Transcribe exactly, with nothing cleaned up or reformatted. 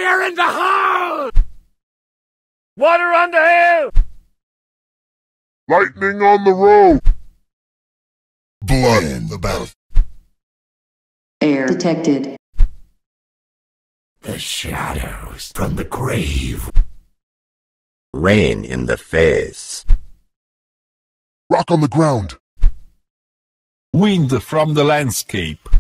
Fire in the hole! Water on the hill! Lightning on the road! Blood in the battle. Air detected. The shadows from the grave. Rain in the face. Rock on the ground! Wind from the landscape.